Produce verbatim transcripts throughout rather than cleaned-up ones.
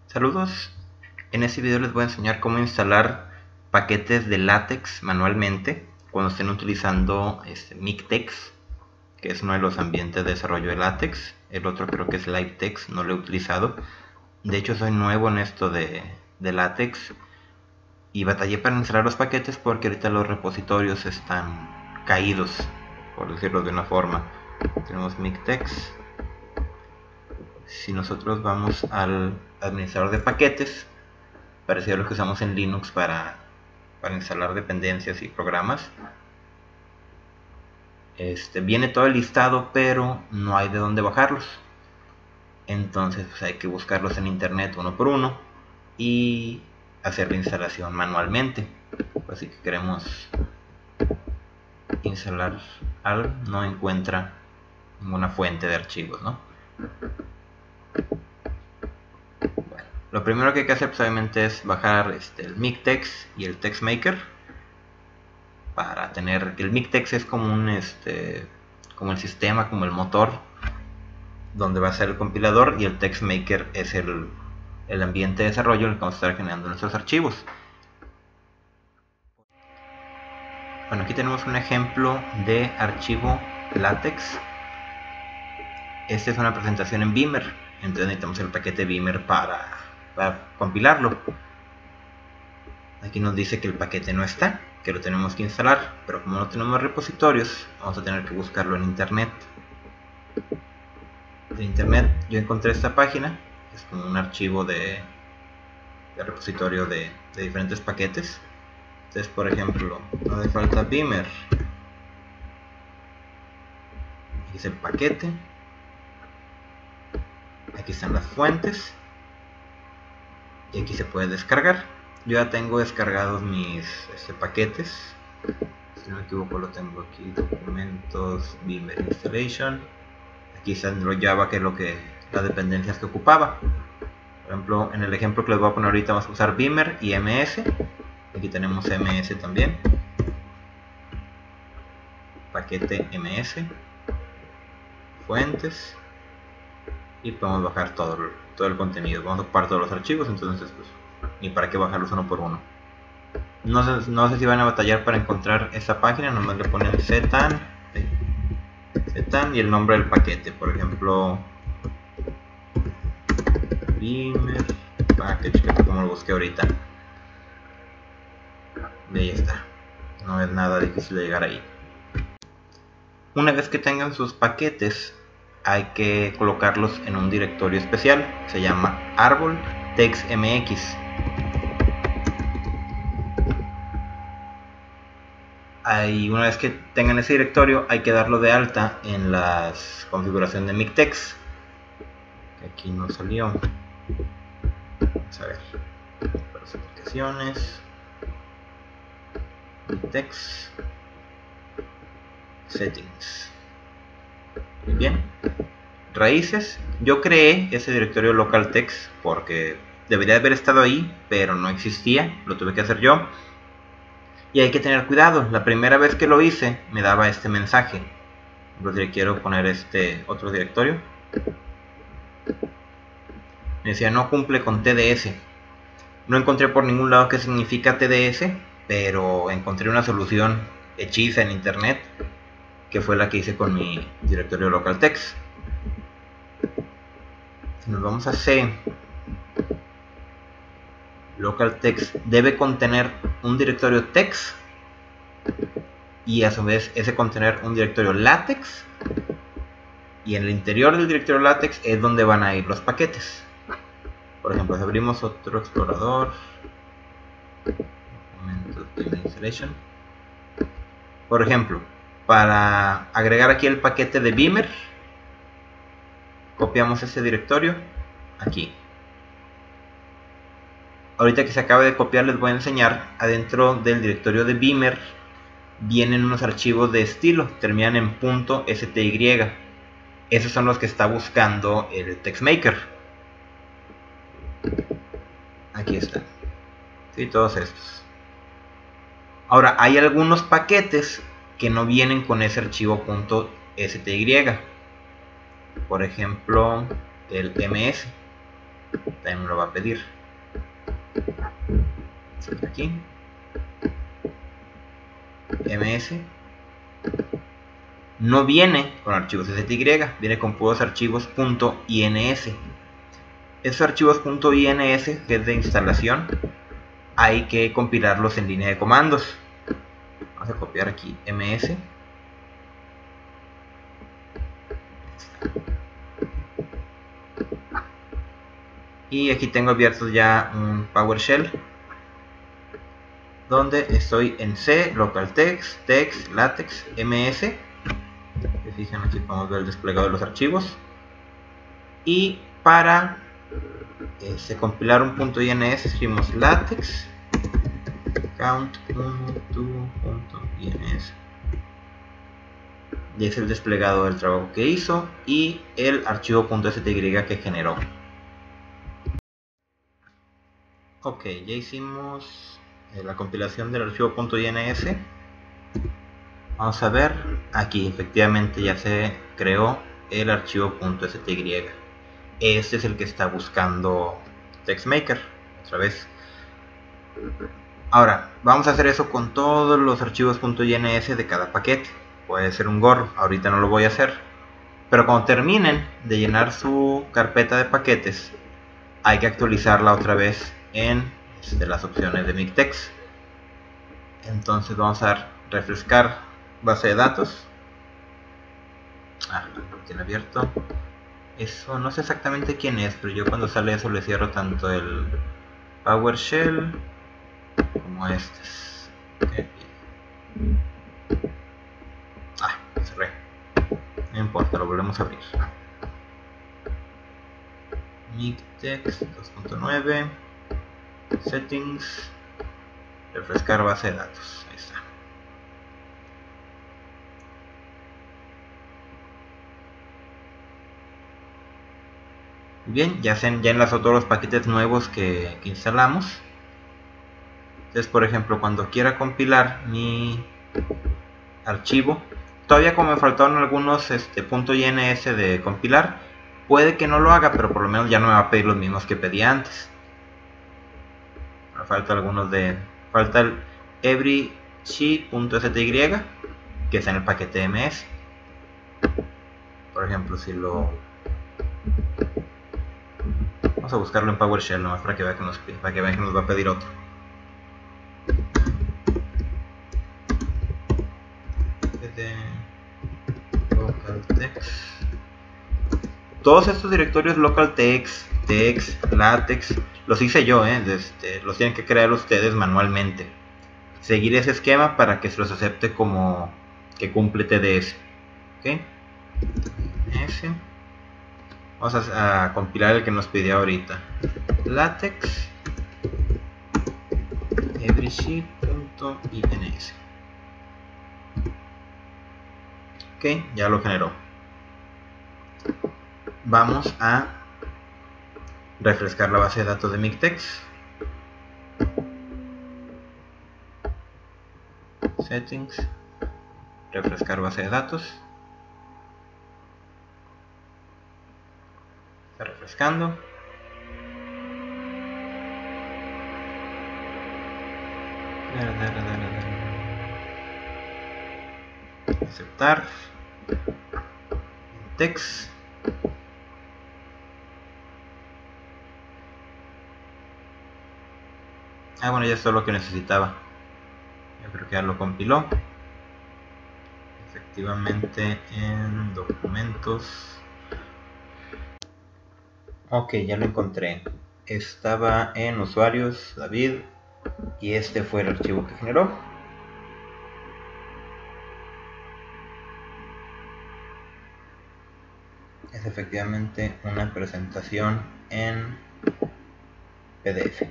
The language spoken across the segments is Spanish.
Saludos, en este video les voy a enseñar cómo instalar paquetes de látex manualmente cuando estén utilizando este, Mictex, que es uno de los ambientes de desarrollo de látex. El otro creo que es LiveTex, no lo he utilizado. De hecho soy nuevo en esto de, de látex y batallé para instalar los paquetes porque ahorita los repositorios están caídos, por decirlo de una forma. Tenemos Mictex. Si nosotros vamos al administrador de paquetes, parecido a lo que usamos en Linux para, para instalar dependencias y programas, este, viene todo el listado, pero no hay de dónde bajarlos. Entonces pues, hay que buscarlos en internet uno por uno y hacer la instalación manualmente. Así que queremos instalar algo, no encuentra ninguna fuente de archivos, ¿no? Bueno, lo primero que hay que hacer pues, obviamente es bajar este, el Mictex y el TextMaker para tener. El Mictex es como un este como el sistema, como el motor donde va a ser el compilador, y el TextMaker es el, el ambiente de desarrollo en el que vamos a estar generando nuestros archivos. Bueno, aquí tenemos un ejemplo de archivo látex. Esta es una presentación en Beamer, entonces necesitamos el paquete Beamer para, para compilarlo. Aquí nos dice que el paquete no está, que lo tenemos que instalar, pero como no tenemos repositorios, vamos a tener que buscarlo en internet. En internet yo encontré esta página, es como un archivo de, de repositorio de, de diferentes paquetes. Entonces, por ejemplo, no hace falta Beamer. Aquí es el paquete. Aquí están las fuentes. Y aquí se puede descargar. Yo ya tengo descargados mis este, paquetes. Si no me equivoco lo tengo aquí, documentos, Beamer Installation. Aquí está Android Java, que es lo que las dependencias que ocupaba. Por ejemplo, en el ejemplo que les voy a poner ahorita vamos a usar Beamer y M S. Aquí tenemos M S también. Paquete M S. Fuentes. Y podemos bajar todo, todo el contenido. Vamos a ocupar todos los archivos, entonces pues ni para qué bajarlos uno por uno. No sé, no sé si van a batallar para encontrar esta página, nomás le ponen zetan, zetan y el nombre del paquete, por ejemplo Beamer Package, que fue como lo busqué ahorita. Y ahí está, no es nada difícil de llegar ahí. Una vez que tengan sus paquetes, hay que colocarlos en un directorio especial, se llama árbol textmx. Ahí, una vez que tengan ese directorio, hay que darlo de alta en la configuración de Mictex, que aquí no salió. Vamos a ver, para las aplicaciones, Mictex, settings. Muy bien, raíces. Yo creé ese directorio localtext porque debería haber estado ahí, pero no existía, lo tuve que hacer yo. Y hay que tener cuidado, la primera vez que lo hice me daba este mensaje. Entonces quiero poner este otro directorio. Me decía no cumple con T D S. No encontré por ningún lado qué significa T D S, pero encontré una solución hechiza en internet, que fue la que hice con mi directorio localtext. Si nos vamos a C, localtext debe contener un directorio text y a su vez ese contener un directorio látex, y en el interior del directorio látex es donde van a ir los paquetes. Por ejemplo, si abrimos otro explorador, por ejemplo, para agregar aquí el paquete de Beamer, copiamos ese directorio aquí. Ahorita que se acaba de copiar les voy a enseñar, adentro del directorio de Beamer vienen unos archivos de estilo, terminan en .sty. Esos son los que está buscando el TextMaker. Aquí están, ¿sí? Todos estos. Ahora, hay algunos paquetes que no vienen con ese archivo .sty. Por ejemplo, el M S. también me lo va a pedir. Aquí ms no viene con archivos S T Y, viene con puros archivos .ins. Esos archivos .ins, que es de instalación, hay que compilarlos en línea de comandos. Vamos a copiar aquí ms. Y aquí tengo abierto ya un PowerShell, donde estoy en C, localtext, text, latex, ms. Se fijan, aquí podemos ver el desplegado de los archivos. Y para este, compilar un .ins escribimos latex count uno punto ins. Y es el desplegado del trabajo que hizo y el archivo .sty que generó. Ok, ya hicimos eh, la compilación del archivo .ins. Vamos a ver, aquí efectivamente ya se creó el archivo .sty. Este es el que está buscando TextMaker, otra vez. Ahora, vamos a hacer eso con todos los archivos .ins de cada paquete. Puede ser un gorro, ahorita no lo voy a hacer. Pero cuando terminen de llenar su carpeta de paquetes, hay que actualizarla otra vez en este, las opciones de Mictex. Entonces vamos a refrescar base de datos. Ah, lo tiene abierto. Eso no sé exactamente quién es, pero yo cuando sale eso le cierro tanto el PowerShell como estos. Okay. Ah, cerré. No importa, lo volvemos a abrir. Mictex dos punto nueve, Settings, refrescar base de datos. Ahí está. Bien, ya se ya enlazó todos los paquetes nuevos que, que instalamos. Entonces, por ejemplo, cuando quiera compilar mi archivo, todavía como me faltaron algunos este, .ins de compilar, puede que no lo haga, pero por lo menos ya no me va a pedir los mismos que pedía antes. Me falta algunos de... falta el everyshi.sty, que está en el paquete ms. Por ejemplo, si lo... vamos a buscarlo en PowerShell nomás para que vean que nos, para que vean que nos va a pedir otro. Localtext. Todos estos directorios localtext, text, latex, los hice yo, ¿eh? Este, los tienen que crear ustedes manualmente. Seguir ese esquema para que se los acepte como que cumple T D S. ¿Okay? Ese. Vamos a, a compilar el que nos pidió ahorita. Latex everyshi.ins. Ok, ya lo generó. Vamos a refrescar la base de datos de Mictex. Settings, refrescar base de datos. Está refrescando. Aceptar. Text. Ah, bueno, ya es todo lo que necesitaba. Yo creo que ya lo compiló. Efectivamente en documentos. Ok, ya lo encontré. Estaba en usuarios, David, y este fue el archivo que generó. Es efectivamente una presentación en P D F.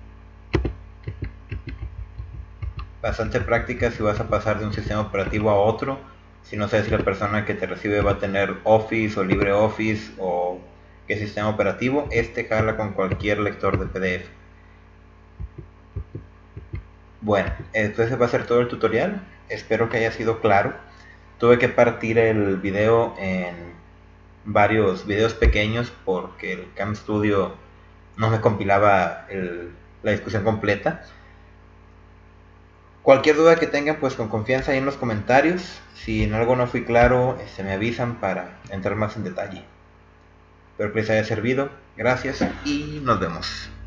Bastante práctica si vas a pasar de un sistema operativo a otro. Si no sabes si la persona que te recibe va a tener Office o LibreOffice o qué sistema operativo, este jala con cualquier lector de P D F. Bueno, entonces va a ser todo el tutorial. Espero que haya sido claro. Tuve que partir el video en varios videos pequeños porque el CamStudio no me compilaba el, la discusión completa. Cualquier duda que tengan, pues con confianza ahí en los comentarios. Si en algo no fui claro, este, me avisan para entrar más en detalle. Espero que les haya servido. Gracias y nos vemos.